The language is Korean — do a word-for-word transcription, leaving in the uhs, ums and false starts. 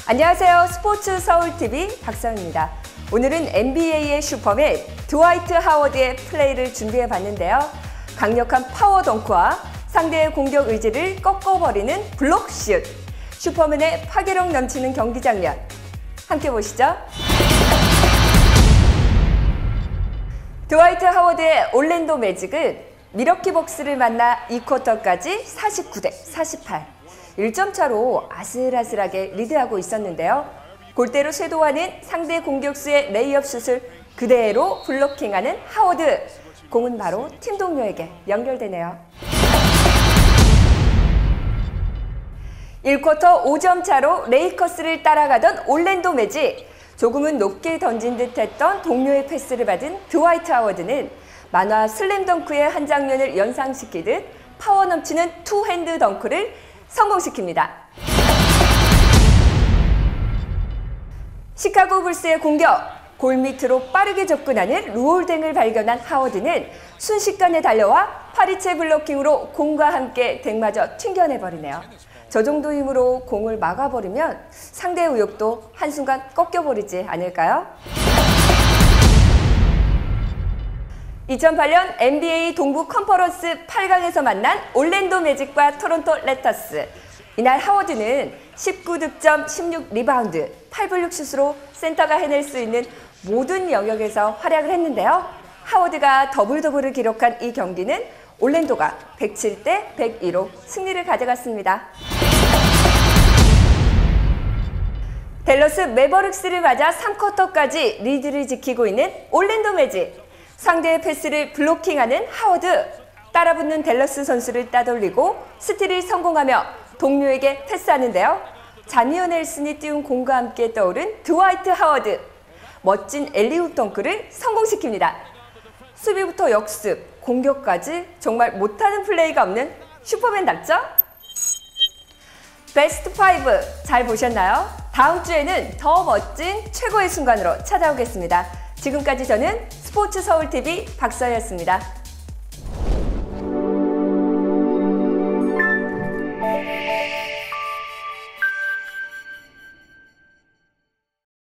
안녕하세요. 스포츠 서울티비 박서연입니다. 오늘은 엔비에이의 슈퍼맨 드와이트 하워드의 플레이를 준비해 봤는데요. 강력한 파워 덩크와 상대의 공격 의지를 꺾어버리는 블록슛, 슈퍼맨의 파괴력 넘치는 경기 장면 함께 보시죠. 드와이트 하워드의 올랜도 매직은 미러키 벅스를 만나 이 쿼터까지 사십구 대 사십팔, 일 점 차로 아슬아슬하게 리드하고 있었는데요. 골대로 쇄도하는 상대 공격수의 레이업 슛을 그대로 블로킹하는 하워드. 공은 바로 팀 동료에게 연결되네요. 일 쿼터 오 점 차로 레이커스를 따라가던 올랜도 매직. 조금은 높게 던진 듯했던 동료의 패스를 받은 드와이트 하워드는 만화 슬램덩크의 한 장면을 연상시키듯 파워 넘치는 투핸드 덩크를 성공시킵니다. 시카고 불스의 공격, 골 밑으로 빠르게 접근하는 루올댕을 발견한 하워드는 순식간에 달려와 파리채 블로킹으로 공과 함께 댕마저 튕겨내버리네요. 저 정도 힘으로 공을 막아버리면 상대의 의욕도 한순간 꺾여버리지 않을까요? 이천팔 년 엔비에이 동부 컨퍼런스 팔 강에서 만난 올랜도 매직과 토론토 랩터스. 이날 하워드는 십구 득점, 십육 리바운드, 팔 블록 슛으로 센터가 해낼 수 있는 모든 영역에서 활약을 했는데요. 하워드가 더블 더블을 기록한 이 경기는 올랜도가 백칠 대 백이로 승리를 가져갔습니다. 댈러스 매버릭스를 맞아 삼 쿼터까지 리드를 지키고 있는 올랜도 매직. 상대의 패스를 블로킹하는 하워드. 따라붙는 댈러스 선수를 따돌리고 스틸을 성공하며 동료에게 패스하는데요. 자니어 넬슨이 띄운 공과 함께 떠오른 드와이트 하워드. 멋진 엘리웁 덩크를 성공시킵니다. 수비부터 역습, 공격까지 정말 못하는 플레이가 없는 슈퍼맨답죠? 베스트 파이브 잘 보셨나요? 다음 주에는 더 멋진 최고의 순간으로 찾아오겠습니다. 지금까지 저는 스포츠 서울티비 박서연이었습니다.